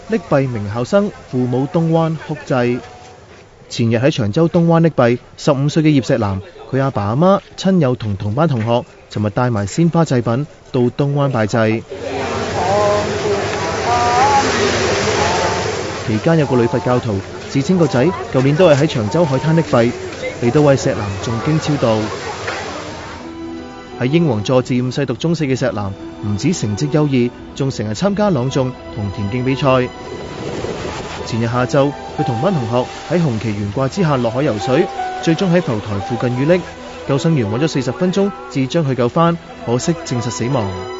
溺斃名校生父母東灣哭祭。前日喺長洲東灣溺斃15歲嘅葉石男，佢阿爸阿媽、親友同同班同學，尋日帶埋鮮花祭品到東灣拜祭。期間有個女佛教徒自稱個仔舊年都係喺長洲海灘溺斃，嚟到為石男誦經超度。喺英皇佐治五世讀中四嘅石男，唔止成績優異，仲成日參加朗誦同田徑比賽。前日下晝，佢同班同學喺紅旗懸掛之下落海游水，最終喺浮台附近遇溺，救生員揾咗40分鐘至將佢救返，可惜證實死亡。